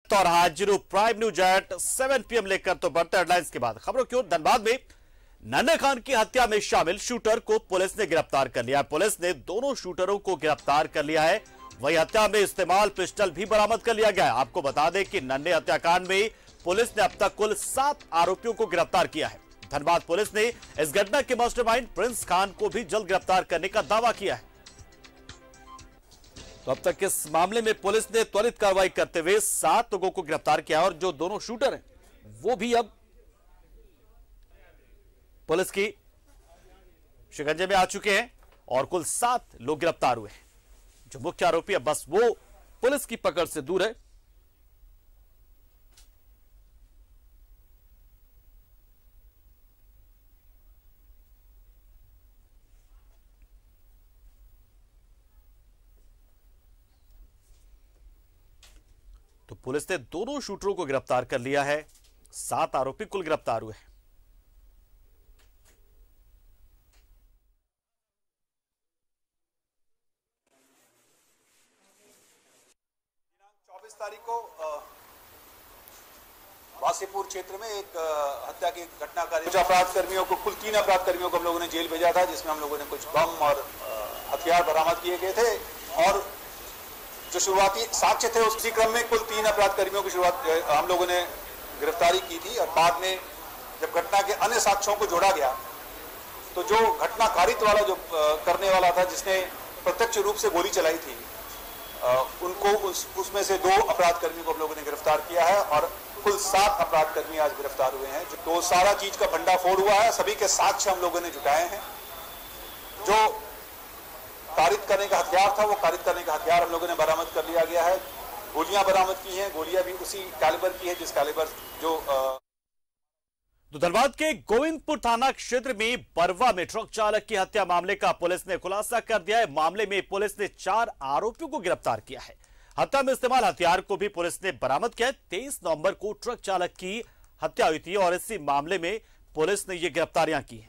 वक्त और हाजिर प्राइम न्यूज एट 7 PM लेकर तो बढ़ते हेडलाइंस के बाद खबरों की ओर। धनबाद में नन्हे खान की हत्या में शामिल शूटर को पुलिस ने गिरफ्तार कर लिया है। पुलिस ने दोनों शूटरों को गिरफ्तार कर लिया है। वही हत्या में इस्तेमाल पिस्टल भी बरामद कर लिया गया है। आपको बता दें कि नन्हे हत्याकांड में पुलिस ने अब तक कुल 7 आरोपियों को गिरफ्तार किया है। धनबाद पुलिस ने इस घटना के मास्टरमाइंड प्रिंस खान को भी जल्द गिरफ्तार करने का दावा किया है। तो अब तक इस मामले में पुलिस ने त्वरित कार्रवाई करते हुए 7 लोगों को गिरफ्तार किया और जो दोनों शूटर हैं वो भी अब पुलिस की शिकंजे में आ चुके हैं और कुल 7 लोग गिरफ्तार हुए हैं। जो मुख्य आरोपी है बस वो पुलिस की पकड़ से दूर है। तो पुलिस ने दोनों शूटरों को गिरफ्तार कर लिया है। 7 आरोपी कुल गिरफ्तार हुए हैं। तारीख को वासीपुर क्षेत्र में एक हत्या की घटना का कुछ अपराध कर्मियों को कुल 3 अपराध कर्मियों को हम लोगों ने जेल भेजा था, जिसमें हम लोगों ने कुछ बम और हथियार बरामद किए गए थे। और जो शुरुआती साक्ष्य थे उसी क्रम में कुल 3 अपराध कर्मियों की शुरुआत हम लोगों ने गिरफ्तारी की थी। और बाद में जब घटना के अन्य साक्ष्यों को जोड़ा गया तो जो घटना कारित वाला जो करने वाला था, जिसने प्रत्यक्ष रूप से गोली चलाई थी, उनको उसमें से 2 अपराध कर्मी को हम लोगों ने गिरफ्तार किया है और कुल 7 अपराध कर्मी आज गिरफ्तार हुए हैं। तो सारा चीज का भंडाफोड़ हुआ है। सभी के साक्ष्य हम लोगों ने जुटाए हैं। जो कारित करने का हथियार था वो कारित करने का हथियार हम लोगों ने बरामद कर लिया गया है। गोलियां बरामद की हैं। गोलियां भी उसी कैलिबर की है जिस कैलिबर जो तो धनबाद के गोविंदपुर थाना क्षेत्र में बरवा में ट्रक चालक की हत्या मामले का पुलिस ने खुलासा कर दिया है। मामले में पुलिस ने 4 आरोपियों को गिरफ्तार किया है। हत्या में इस्तेमाल हथियार को भी पुलिस ने बरामद किया है। 23 नवंबर को ट्रक चालक की हत्या हुई थी और इसी मामले में पुलिस ने ये गिरफ्तारियां की हैं।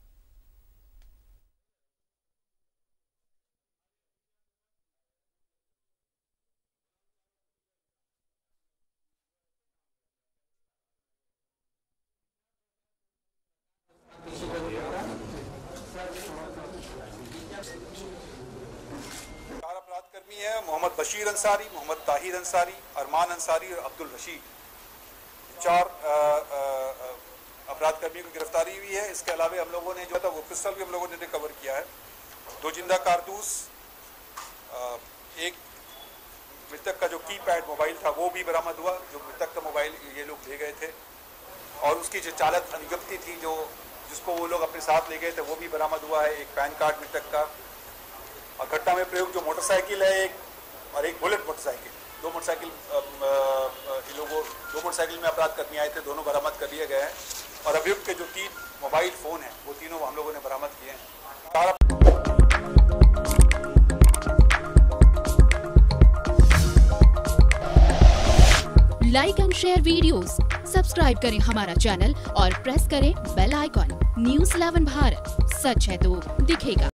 अपराध कर्मी है मोहम्मद बशीर अंसारी, मोहम्मद ताहिर अंसारी, अरमान अंसारी और अब्दुल रशीद। 4 अपराध कर्मियों की गिरफ्तारी हुई है। इसके अलावा हम लोगों ने जो था वो पिस्टल भी हम लोगों ने रिकवर किया है। 2 जिंदा कारतूस, एक मृतक का जो कीपैड मोबाइल था वो भी बरामद हुआ। जो मृतक का मोबाइल ये लोग ले गए थे और उसकी जो चालक अनुज्ञप्ति थी जिसको वो लोग अपने साथ ले गए थे वो भी बरामद हुआ है। एक पैन कार्ड मृतक का। और घटना में प्रयोग जो मोटरसाइकिल है एक बुलेट मोटरसाइकिल, 2 मोटरसाइकिल लोगों 2 मोटरसाइकिल में अपराध कर्मी आए थे, दोनों बरामद कर लिए गए हैं। और अभियुक्त के जो 3 मोबाइल फोन हैं वो तीनों हम लोगों ने बरामद किए हैं। Like and share videos, subscribe करें हमारा चैनल और प्रेस करें बेल आइकॉन। News 11 भारत, सच है तो दिखेगा।